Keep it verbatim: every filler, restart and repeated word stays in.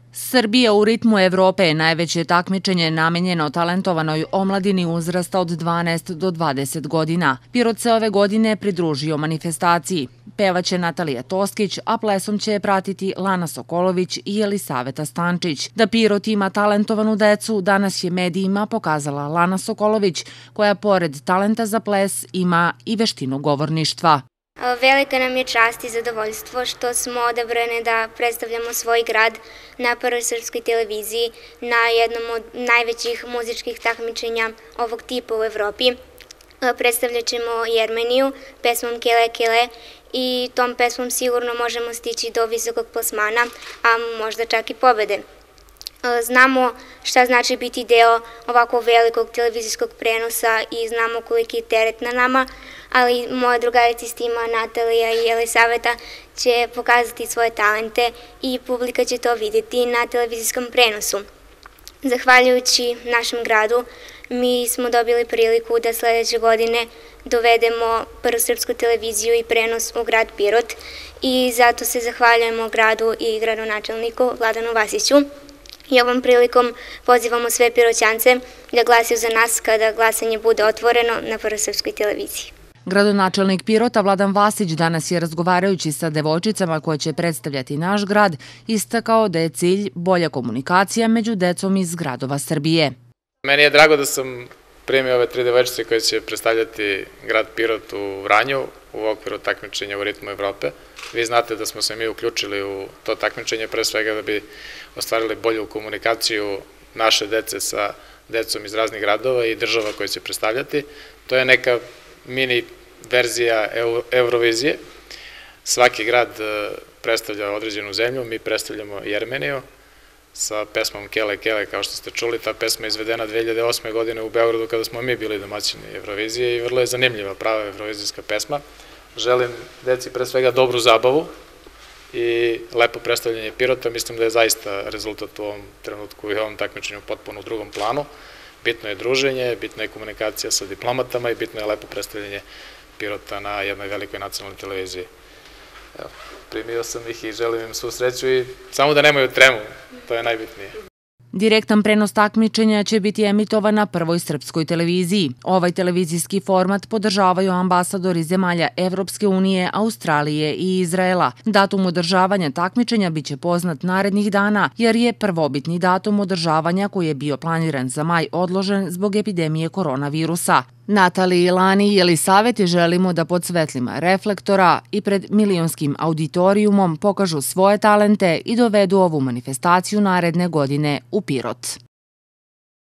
Srbija u ritmu Evrope je najveće takmičenje namenjeno talentovanoj omladini uzrasta od dvanaest do dvadeset godina. Pirot se ove godine pridružio manifestaciji. Pevaće Natalija Toskić, a plesom će je pratiti Lana Sokolović i Jelisaveta Stančić. Da Pirot ima talentovanu decu, danas je medijima pokazala Lana Sokolović, koja pored talenta za ples ima i veštinu govorništva. Velika nam je čast i zadovoljstvo što smo odabrane da predstavljamo svoj grad na Prvoj srpskoj televiziji na jednom od najvećih muzičkih takmičenja ovog tipa u Evropi. Predstavljat ćemo Jermeniju pesmom Kele Kele i tom pesmom sigurno možemo stići do visokog plasmana, a možda čak i pobede. Znamo šta znači biti deo ovako velikog televizijskog prenosa i znamo koliki je teret na nama, ali moja drugarica iz tima Natalija i Jelisaveta će pokazati svoje talente i publika će to vidjeti na televizijskom prenosu. Zahvaljujući našem gradu, mi smo dobili priliku da sledeće godine dovedemo Prvu srpsku televiziju i prenos u grad Pirot i zato se zahvaljujemo gradu i gradonačelniku Vladanu Vasiću. I ovom prilikom pozivamo sve Piroćance da glasaju za nas kada glasanje bude otvoreno na Prvoj srpskoj televiziji. Gradonačelnik Pirota Vladan Vasić danas je, razgovarajući sa devojčicama koje će predstavljati naš grad, istakao da je cilj bolja komunikacija među decom iz gradova Srbije. Meni je drago da sam primio ove tri devojčice koje će predstavljati grad Pirot u Vranju u okviru takmičenja u ritmu Evrope. Vi znate da smo se mi uključili u to takmičenje pre svega da bi ostvarili bolju komunikaciju naše dece sa decom iz raznih gradova i država koje će predstavljati. To je neka mini verzija Eurovizije. Svaki grad predstavlja određenu zemlju, mi predstavljamo Jermeniju sa pesmom Kele Kele, kao što ste čuli. Ta pesma je izvedena dve hiljade osme. godine u Beogradu kada smo mi bili domaćini Eurovizije i vrlo je zanimljiva, prava evrovizijska pesma. Želim deci pre svega dobru zabavu i lepo predstavljanje Pirota. Mislim da je zaista rezultat u ovom trenutku i ovom takmičenju potpuno u drugom planu. Bitno je druženje, bitna je komunikacija sa diplomatama i bitno je lepo predstavljanje Pirota na jednoj velikoj nacionalnoj televiziji. Primio sam ih i želim im svu sreću i samo da nemaju tremu, to je najbitnije. Direktan prenos takmičenja će biti emitovan na Prvoj srpskoj televiziji. Ovaj televizijski format podržavaju ambasadori zemalja Evropske unije, Australije i Izraela. Datum održavanja takmičenja biće poznat narednih dana, jer je prvobitni datum održavanja koji je bio planiran za maj odložen zbog epidemije koronavirusa. Nataliji i Lani i Jelisaveti želimo da pod svetlima reflektora i pred milionskim auditorijumom pokažu svoje talente i dovedu ovu manifestaciju naredne godine u Pirot.